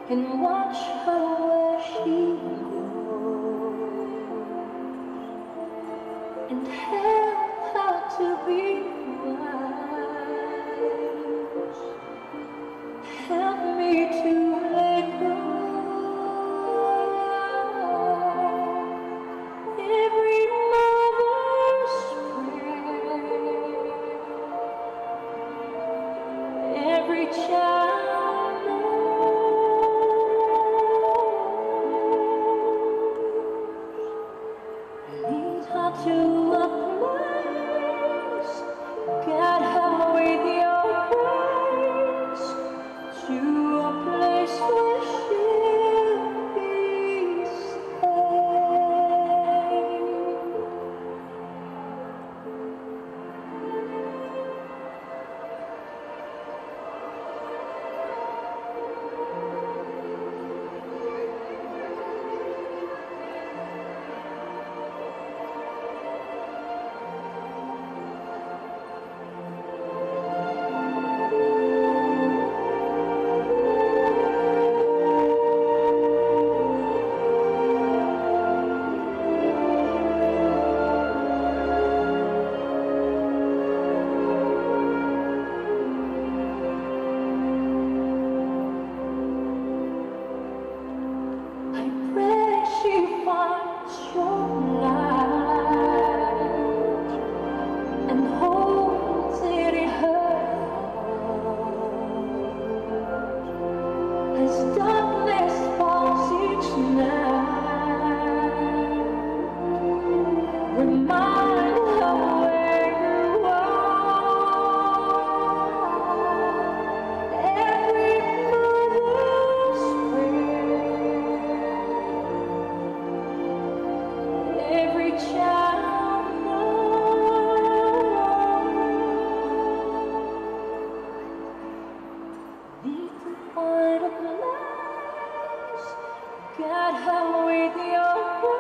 and watch her where she goes, and help her to be wise. Help me to let go. Every mother's prayer, every child knows. Lead her to a place, guide her with your grace, to a place where she'll be safe. She finds your light and holds it in her heart as darkness falls each night. Remind her where you are. Every mother's prayer, every child knows. Need to find a place, guide her with your